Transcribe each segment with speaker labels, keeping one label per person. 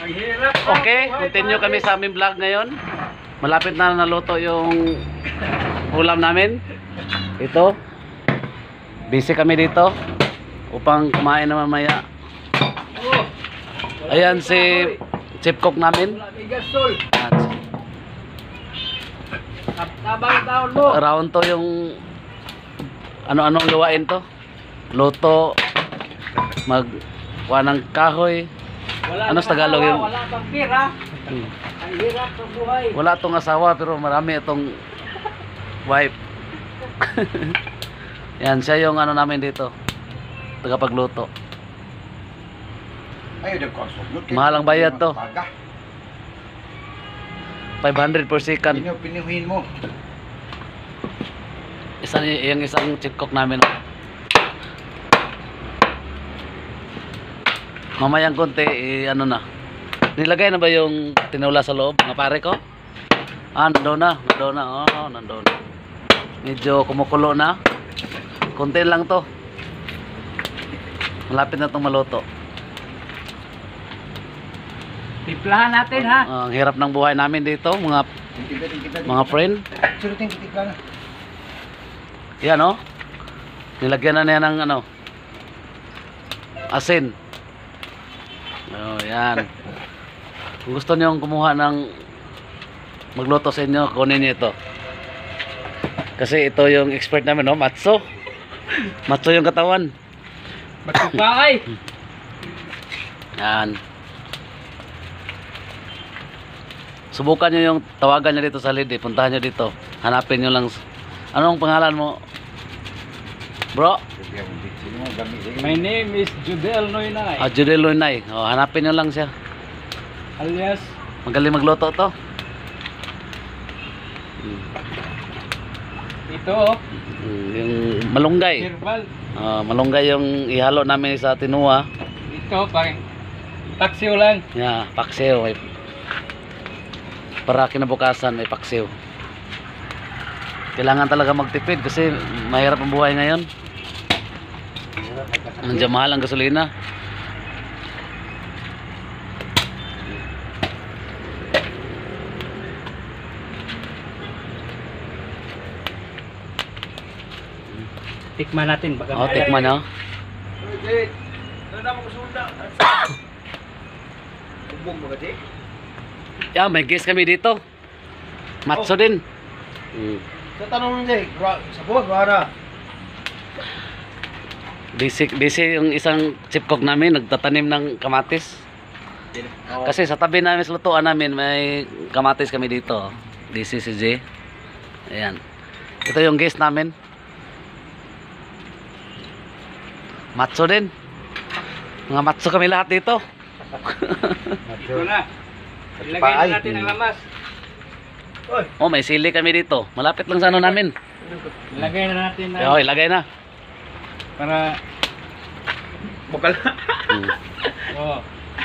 Speaker 1: Okay, continue kami sa aming vlog ngayon. Malapit na naluto yung ulam namin. Ito. Busy kami dito upang kumain na mamaya. Ayan si chef cook namin. Around to yung ano-anong luwain to. Luto, magkuha ng kahoy. Ano sa Tagalog yun?
Speaker 2: Wala pang pira. Ang hirap sa buhay.
Speaker 1: Wala tong asawa pero marami itong wife. Yan, siya yung ano namin dito. Tagapagluto. Mahal ang bayad to. 500 per second.
Speaker 3: Pinuhin mo.
Speaker 1: Yung isang chef cook namin. Mamayang konti, ano na. Nilagay na ba yung tinula sa loob, mga pare ko? Ah, nandoon na. Oh, nandoon na. Medyo kumukulo na. Konti lang to. Malapit na itong maluto.
Speaker 2: Timplahan natin ha.
Speaker 1: Ang hirap ng buhay namin dito, mga friend.
Speaker 3: Surutin titikla na.
Speaker 1: Yan oh. Nilagyan na niya ng ano, asin. Oh, yan. Kung gusto niyo kumuha ng magluto sa inyo, kunin niyo ito. Kasi ito yung expert namin, no? Matso. Matso yung katawan.
Speaker 2: Matupakay.
Speaker 1: Yan. Subukan nyo yung tawagan nyo dito sa Lidi. Puntahan nyo dito. Hanapin nyo lang. Anong pangalan mo, bro?
Speaker 2: My name is Judel Noynay.
Speaker 1: Ah, Judel Noynay. Oh, hanapin nyo lang siya.
Speaker 2: Alias
Speaker 1: Magaling magluto to.
Speaker 2: ito
Speaker 1: Yung malunggay.
Speaker 2: herbal.
Speaker 1: Malunggay yung ihalo namin sa tinuwa.
Speaker 2: Ito pang taksiw lang.
Speaker 1: Yeah, paksiw. Para kinabukasan may paksiw. Kailangan talaga magtipid kasi mahirap ang buhay ngayon. Nandiyan mahal ang gasolina.
Speaker 2: Tikman natin baka
Speaker 1: Oh, tikman nyo. Yeah, may guest kami dito. Matso din.
Speaker 3: Sa tanong niya, sa buwan, wala.
Speaker 1: Busy yung isang chef cook namin, nagtatanim ng kamatis. Kasi sa tabi namin sa lutuan namin, may kamatis kami dito. Busy si J. Ayan. Ito yung guest namin. Matso din. Mga matso kami lahat dito.
Speaker 2: ito na. Ilagay na natin ang lamas.
Speaker 1: Oh, may sili kami dito. Malapit lang sa ano namin.
Speaker 2: Ilagay na natin na
Speaker 1: Oh, ilagay na.
Speaker 2: para
Speaker 3: Bukal.
Speaker 2: oh.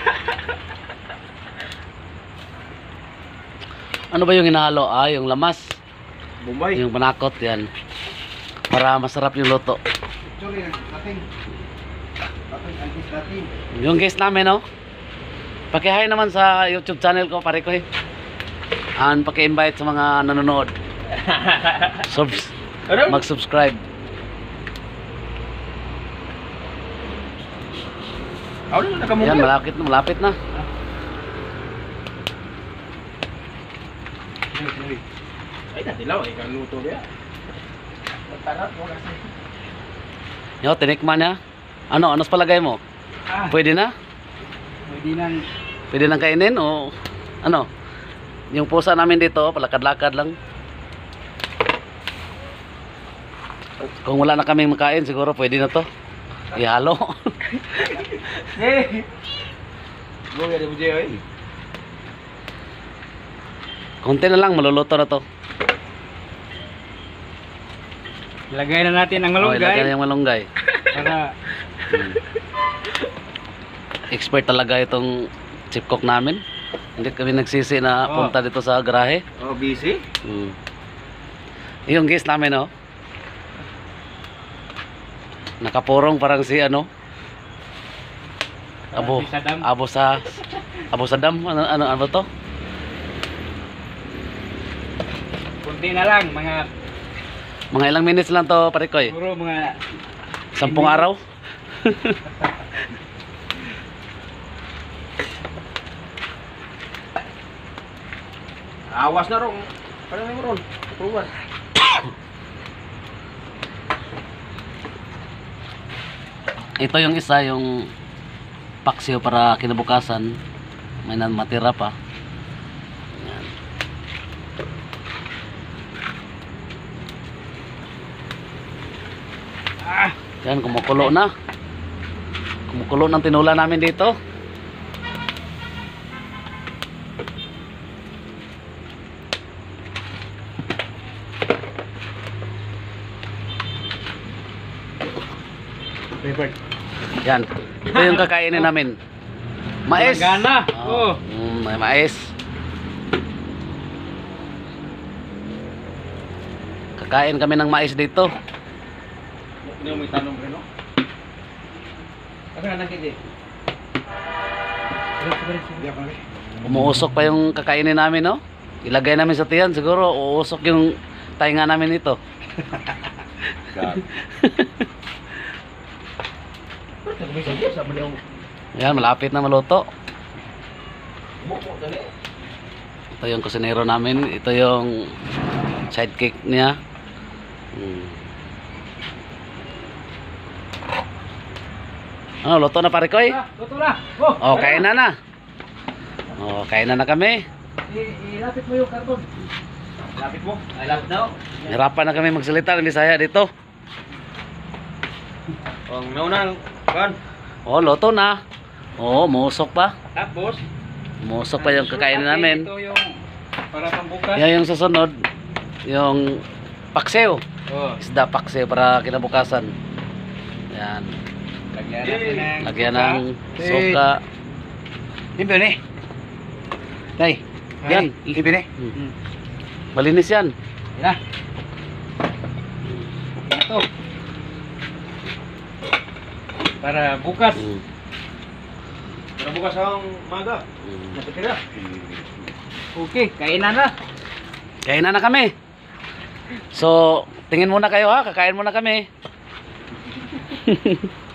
Speaker 1: Ano ba yung hinahalo? Ah, yung lamas.
Speaker 3: Bombay.
Speaker 1: Yung panakot yan. Para masarap yung luto.
Speaker 3: Sorry, natin. Natin.
Speaker 1: Yung guest namin, no? Pakihay naman sa YouTube channel ko, pare ko eh. And paki-invite sa mga nanonood. Mag-subscribe. Yan, malapit na.
Speaker 3: Ay, natilaw. Ay, kaluto niya. Tarap mo kasi.
Speaker 1: Yo, tinikman niya. Ano palagay mo? Pwede na? Pwede nang kainin o ano? Yung pusa namin dito, palakad-lakad lang. Kung wala na kaming makain, siguro pwede na to. Ihalo.
Speaker 3: Buga di mo dyan, ay.
Speaker 1: Konti na lang, maluluto na to.
Speaker 2: Ilagay na natin ang
Speaker 1: Oh, ilagay na
Speaker 2: malunggay
Speaker 1: yung malunggay.
Speaker 2: para
Speaker 1: Expert talaga itong chef cook namin. Hindi kami nagsisi na punta dito sa garahe.
Speaker 3: Oh, busy?
Speaker 1: Yung guest namin, oh. Nakapurong parang si ano.
Speaker 2: Si Saddam.
Speaker 1: Abo sa Abu Saddam, ano ba to?
Speaker 2: Kunti na lang, mga
Speaker 1: Mga ilang minutes lang to, Parikoy.
Speaker 2: siguro mga
Speaker 1: 10 araw.
Speaker 3: Awas na ron. Parang mo ron. Pruwan.
Speaker 1: Ito yung isa, yung paksiw para kinabukasan. May matira pa. Yan. Yan, kumukulo na. Kumukulo ng tinula namin dito.
Speaker 3: Favorite.
Speaker 1: Yan. Ito yung kakainin namin. Mais.
Speaker 2: gana.
Speaker 1: Oh,
Speaker 2: Oh.
Speaker 1: may mais. Kakain kami ng mais dito.
Speaker 3: Hindi mo itanong rin, no? Ano na nakiti? Hindi ako rin.
Speaker 1: Umuusok pa yung kakainin namin, no? Ilagay namin sa tiyan, siguro uusok yung tainga namin ito. Yan, malapit na maluto. Ito yung kusinero namin. Ito yung sidekick niya. Ano, luto na pare koy?
Speaker 2: Luto na.
Speaker 1: Oh, kain na. Oh, kain na kami.
Speaker 2: Ilapit mo yung karton. Lapit mo? Ay, lapit daw.
Speaker 1: Hirapan na kami magsalita ng Bisaya dito.
Speaker 3: Ang naunang, kan?
Speaker 1: Oh, luto na. Oh, musok pa.
Speaker 2: Tapos,
Speaker 1: Musok pa yung kakainin namin.
Speaker 2: ito yung para pambukas.
Speaker 1: Yan yung susunod. Yung paksiw.
Speaker 2: Oh,
Speaker 1: Isda paksiw para kinabukasan. Yan.
Speaker 2: lagyan natin ng
Speaker 1: Lagyan ng suka.
Speaker 3: Hindi ni. Nay.
Speaker 1: Yan.
Speaker 3: Hindi ni.
Speaker 1: Malinis yan.
Speaker 2: Yan na. Ito. Para bukas.
Speaker 3: Pero bukas ang maga. Napitira.
Speaker 2: Okay, kainan na.
Speaker 1: Kain na kami. So, tingin muna kayo ha. Kakain muna kami.